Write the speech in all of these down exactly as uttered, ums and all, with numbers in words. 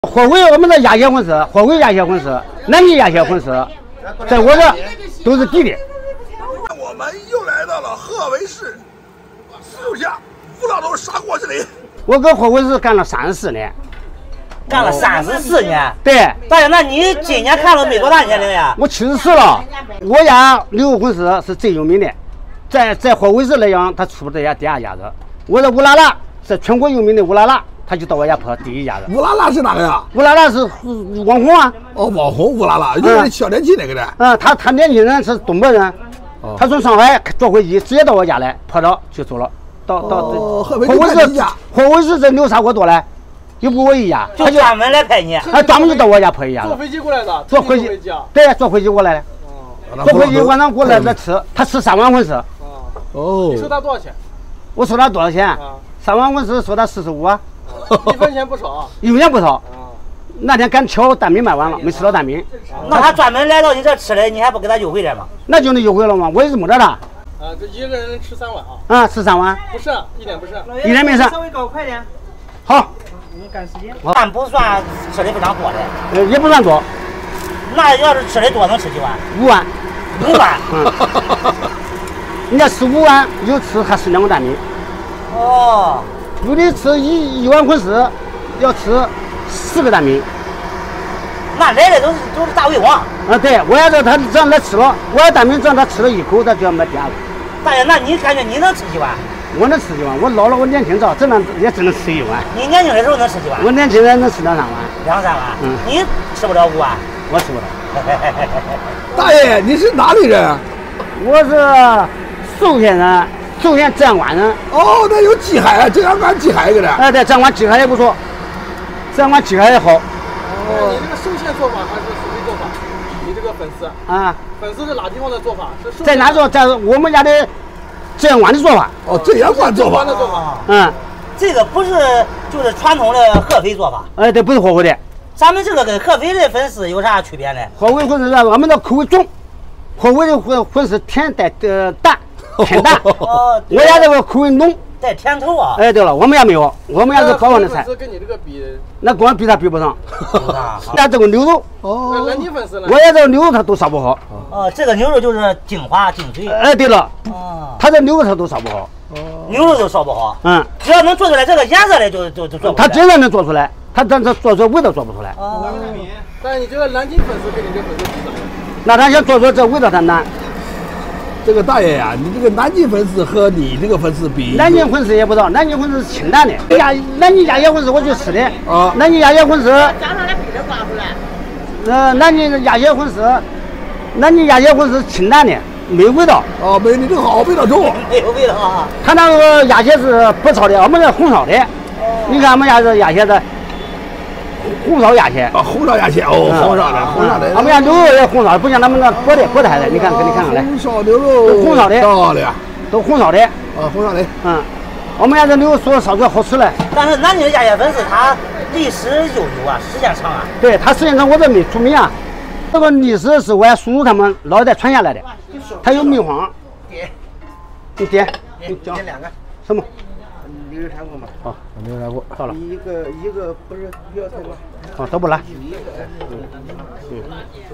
火辉我们的亚协混合，火辉亚协混合，南京亚协混合，在我这都是弟弟。 我们又来到了鹤围市石头下五老头砂锅这里。 我搁火辉市干了三十四年， 干了三十四年。 对， 大爷，那你今年看了没多大年龄呀？ 我七十四了。我家牛肉混合是最有名的，在在火辉市来讲，他出不这家第二家子。我的乌拉拉是全国有名的乌拉拉。 他就到我家跑第一家子。 乌拉拉是哪个呀？ 乌拉拉是网红啊。 哦，网红乌拉拉，就是小年轻那个的。 嗯，他他年轻人是东北人，哦、他从上海坐飞机直接到我家来，跑到就走了。到到哦， 火辉市，火辉市这牛砂锅多嘞，又不我一家， 就专门来拍你。 他专门就到我家跑一家子。 坐飞机过来的。 坐飞机。对，坐飞机过来的。哦。坐飞机晚上过来再吃，他吃三碗荤食。 哦。你收他多少钱？ 我收他多少钱？三碗荤食收他四十五啊。 一分钱不少， 一分钱不少。那天赶巧蛋饼卖完了，没吃到蛋饼。 那他专门来到你这吃的，你还不给他优惠点吗？ 那就能优惠了吗？我也是没得他。 啊，这一个人吃三碗啊？ 啊，吃三碗。 不是，一点不是。 一点没事。 稍微搞快点。 好。 你赶时间。 但不算吃的非常多的。 呃，也不算多。 那要是吃的多，能吃几碗？ 五碗。 五碗。 嗯。人家吃五碗，有吃还吃两个蛋饼。 哦。 有的吃一一碗荤食，要吃四个蛋饼。 那来的都是都是大胃王。 啊，对，我要是他这样来吃了，我要蛋饼这样他吃了一口，他就要买第二个。 大爷，那你感觉你能吃几碗？ 我能吃几碗？我老了，我年轻早，真能也只能吃一碗。 你年轻的时候能吃几碗？ 我年轻人能吃两三碗。 两三碗？ 嗯。 你吃不了五碗？ 我吃不了。 大爷，你是哪里人？ 我是寿县人。 寿县正阳关人。 哦，那有鸡海，正阳关鸡海一个的。 哎，对，正阳关鸡海也不错，正阳关鸡海也好。 哦，你这个寿县做法还是属于做法？你这个粉丝啊， 粉丝是哪地方的做法？是在哪做？在我们家的正阳关的做法。 哦，正阳关做法的做法。 嗯， 这个不是就是传统的合肥做法。 哎，对，不是合肥的。 咱们这个跟合肥的粉丝有啥区别呢？ 合肥粉丝我们的口味重，合肥的粉粉丝甜带呃淡。 甜淡，哦，我家这个口味浓， 带甜头啊。 哎，对了，我们家没有，我们家是高温的菜。 粉丝跟你这个比， 那跟我比他比不上。那这个牛肉， 哦，南京粉丝呢？ 我家这个牛肉它都烧不好。 哦，这个牛肉就是精华精髓。 哎，对了，哦，它这牛肉它都烧不好。 哦，牛肉都烧不好。 嗯， 只要能做出来这个颜色来，就就就做不出来。 它真的能做出来，它但是做出味道做不出来。 哦。但是你这个南京粉丝跟你这粉丝比咋样？ 那他想做出这味道，它难。 这个大爷呀、啊，你这个南京粉丝和你这个粉丝比， 南京粉丝也不知道，南京粉丝是清淡的。亚南京亚协粉丝我就吃的啊， 南京亚协粉丝加上来皮的刮出来。 呃，南京亚协粉丝，南京亚协粉丝清淡的，没味道。 哦，没你这个好味道重， 没有味道啊。 他那个亚协是不炒的，我们是红烧的。哦、你看我们家这亚协的。 红烧鸭血啊，红烧鸭血哦，红烧的，红烧的。 我们家牛肉也红烧，不像他们那锅的锅台的，你看，给你看看来。 红烧牛肉， 红烧的， 漂亮， 都红烧的。 啊，红烧的。 嗯，我们家这牛肉说烧出来好吃嘞。 但是南京的鸭血粉丝它历史悠久啊，时间长啊。 对，它时间长，我这没出名啊。这个历史是我家叔叔他们老一代传下来的，它有秘方。 点， 你点， 你讲两个。 什么？ 你有尝过吗？ 哦，没有尝过，到了。 一个一个不是不要太多。 哦，都不来。 嗯嗯。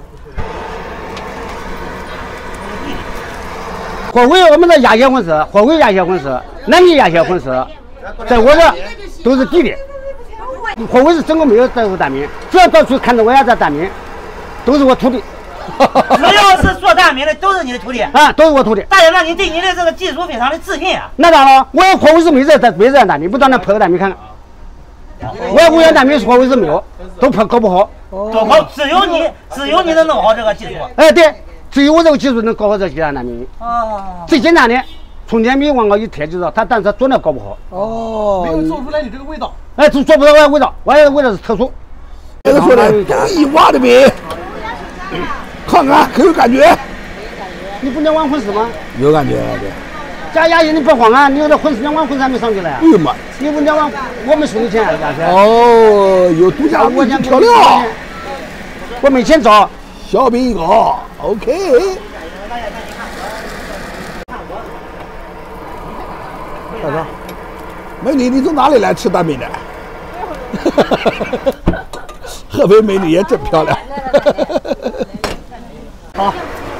火辉我们的亚协混合，火辉亚协混合，南京亚协混合，在我这都是弟弟。火辉是整个没有这个蛋饼，只要到处看到我家这蛋饼，都是我徒弟。 只要是做蛋饼的，都是你的徒弟啊，都是我徒弟。 大爷，那你对你的这个技术非常的自信啊。 那当然了，我火辉是没这没这样蛋饼，不到那拍个蛋饼看看。我要五元蛋饼火辉是没有，都拍搞不好。 都搞，只有你，只有你能弄好这个技术。 哎，对，只有我这个技术能搞好这几样蛋饼。 哦。 最简单的，冲天米往高一贴就知道，他但是他做那搞不好。 哦。没有做出来你这个味道。 哎，做做不出来味道，我这味道是特殊。 这个说的故意挖的饼。 看看，可有感觉？ 你不两碗荤食吗？ 有感觉，对。 加鸭血你别慌啊，你有这荤食两碗荤食还没上去来。 哎呦妈！ 你不两碗，我没收你钱，鸭血。 哦，有独家秘制调料。 我没钱找。 小饼一个 ，OK。大哥，美女，你从哪里来吃蛋饼的？ 合肥美女也真漂亮。好，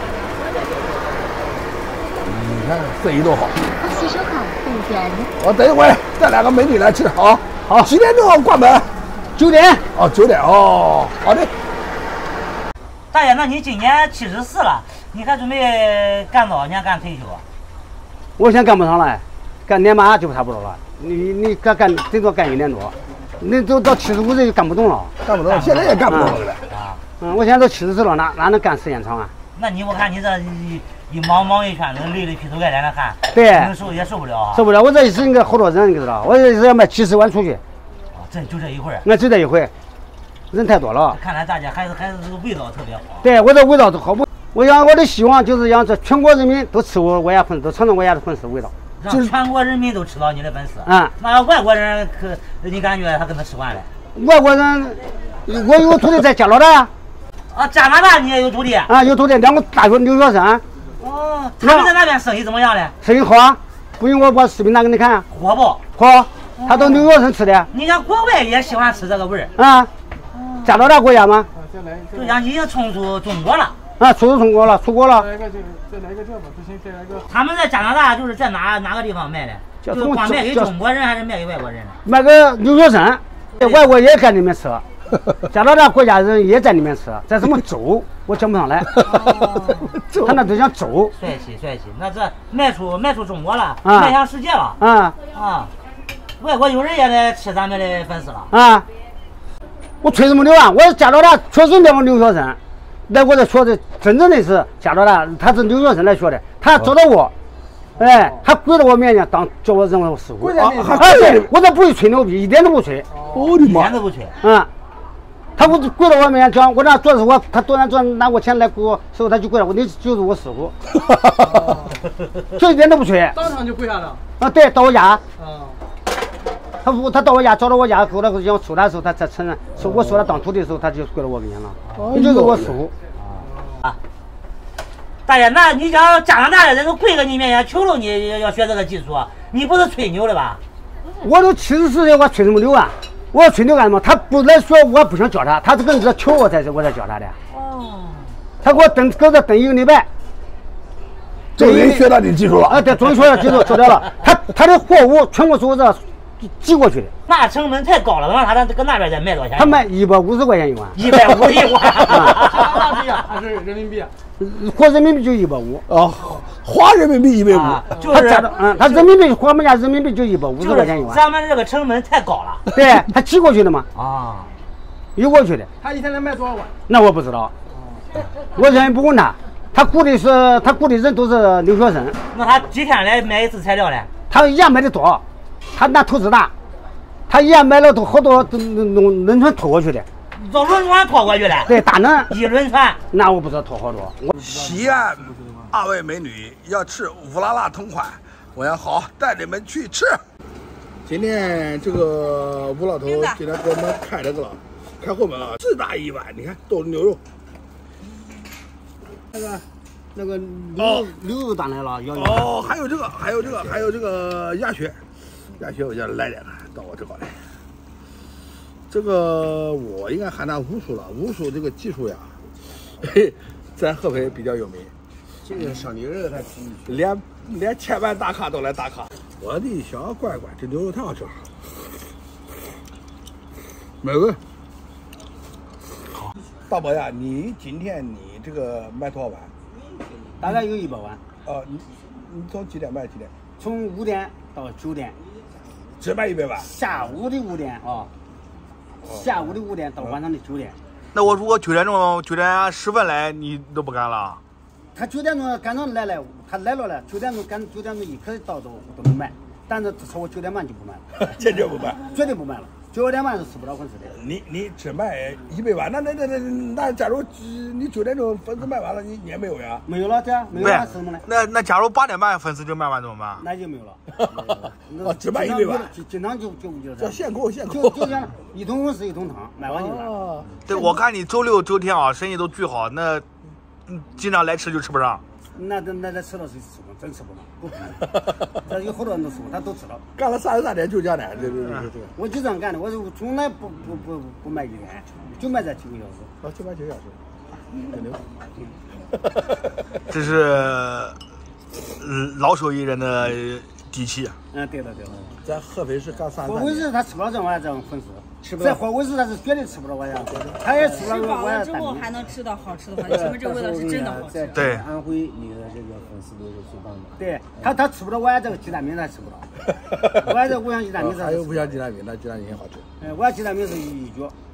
你看生意多好。 洗手好，不远。 我等一会儿带两个美女来吃，好。 好， 几点钟关门？ 九点。 哦，九点哦，好的。 大爷，那你今年七十四了，你还准备干多少年干退休啊？ 我现在干不上了，干年马就差不多了。你你干干最多干一年多，你都到七十五岁就干不动了。 干不动，现在也干不动了。 啊， 嗯，我现在都七十岁了，哪哪能干时间长啊？ 那你我看你这一一忙忙一圈子，累得劈头盖脸的汗， 对， 能受也受不了啊。 受不了，我这一次应该好多人，你知道，我这是要卖几十万出去。 啊，这就这一会儿。 那就这一回，人太多了。 看来大家还是还是这个味道特别好。 对，我这味道都好不。我想我的希望就是让这全国人民都吃我我家粉丝，都尝尝我家的粉丝味道。 让全国人民都吃到你的粉丝。 嗯。 那要外国人可你感觉他跟他吃惯了？ 外国人，我有徒弟在加拿大。 啊，加拿大你也有徒弟？ 啊，有徒弟，两个大学留学生。 哦，他们在那边生意怎么样嘞？ 生意好啊，不用我把视频拿给你看。 火不？ 好，他都留学生吃的。 你看国外也喜欢吃这个味儿。 啊，加拿大国家吗？ 对呀，已经冲出中国了。 啊，出出中国了，出国了。 再来一个这个，再来一个这吧，不行，再来一个。 他们在加拿大就是在哪哪个地方卖的？就是光卖给中国人还是卖给外国人？ 卖给留学生，外国也在里面吃。加拿大国家人也在里面吃，在什么州我讲不上来。他那都叫州。 帅气帅气，那这卖出卖出中国了，迈向世界了。 啊啊，外国有人也来吃咱们的粉丝了。 啊，我吹什么牛啊？我加拿大确实两个留学生来我这学的，真正的是加拿大，他是留学生来学的，他找到我。哎，还跪在我面前当叫我认为我师傅。 啊， 哎，对，我这不会吹牛逼，一点都不吹。 我的妈！ 一点都不吹。 嗯。他不跪在我面前讲，我那做的时候，他多少做拿我钱来给我时候，他就跪了，我你就是我师傅，这一点都不吹。 当场就跪下了。 啊，对，到我家。 啊。 他不，他到我家找到我家，过来要收他的时候，他才承认，说我收他当徒弟的时候，他就跪到我跟前了，你就是我师傅。 啊。大爷，那你讲加拿大的人都跪在你面前求求你要学这个技术，你不是吹牛的吧？ 我都七十四岁，我吹什么牛啊？我要吹牛干什么？他不来说，我不想教他，他是跟着求我才是我才教他的。哦。他给我等搁这等一个礼拜。 终于学到你技术了。 啊，对，终于学到技术，学到了。他他的货物全部是我这寄过去的。 那成本太高了，那他搁那边再卖多少钱？ 他卖一百五十块钱一碗。 一百五一碗。 加拿大币啊，还是人民币啊？ 花人民币就一百五。 哦，花人民币一百五。 就是他嗯，他人民币花我们家人民币就一百五十块钱一碗。 咱们这个成本太高了。 对，他寄过去的嘛。 啊。 邮过去的。 他一天能卖多少碗？ 那我不知道。我人不问他，他雇的是他雇的人都是留学生。 那他几天来买一次材料呢？ 他一样买的多，他那投资大，他一样买了都好多都弄轮船拖过去的。 坐轮船拖过去的？ 对，大能一轮船。 那我不知道拖好多。我西安二位美女要吃乌拉拉同款，我想好带你们去吃。今天这个吴老头今天给我们开这个了，开后门啊，巨大一碗，你看都是牛肉。 那个那个牛牛肉当来了，要哦，还有这个，还有这个，还有这个鸭血，鸭血我叫来点看到我这个来。这个我应该喊他武术了，武术这个技术呀，嘿，在合肥比较有名。 这个小牛肉它连连千万大咖都来打卡。我的小乖乖，这牛肉太好吃了，美味。好，大伯呀，你今天你这个卖多少碗？ 大概有一百碗。 呃，你你从几点卖几点？ 从五点到九点。 只卖一百碗。 下午的五点啊。下午的五点到晚上的九点。 那我如果九点钟九点十分来，你都不干了？ 他九点钟赶上来了，他来了了，九点钟赶九点钟一刻到都都能卖，但是超过九点半就不卖了， 坚决不卖， 绝对不卖了。九点半是吃不了粉丝的。 你你只卖一百碗，那那那那那，假如你九点钟粉丝卖完了，你你也没有呀？ 没有了，对啊，没有了是什么呢？ 那那假如八点半粉丝就卖完怎么办？ 那就没有了。 哦，只卖一百碗， 经常就就就叫现购现购， 就就像一桶粉丝一桶汤，卖完就完了。 对，我看你周六周天啊，生意都巨好，那嗯，经常来吃就吃不上。 那那那那吃了谁吃不？真吃不嘛？不可能。这有好多人都吃过，他都吃了。 干了三十三年就这样的，对对对对。 我就这样干的，我就从来不不不不卖一天，就卖这几个小时。 啊，就卖几个小时，很牛。 这是老手艺人的底气。 嗯，对了对了。 在合肥市干三十三年。 合肥市他吃不到这玩意儿这种粉丝，在合肥市他是绝对吃不到玩意儿，他也吃不到吃饱玩意儿。 了之后还能吃到好吃的话，说明这味道是真的好吃。 对， 安徽那个这个粉丝都是最棒的。 对他他吃不到我家这个鸡蛋饼，他吃不到。我家这五香鸡蛋饼， 还有五香鸡蛋饼，那鸡蛋饼也好吃。 哎，我家鸡蛋饼是一绝。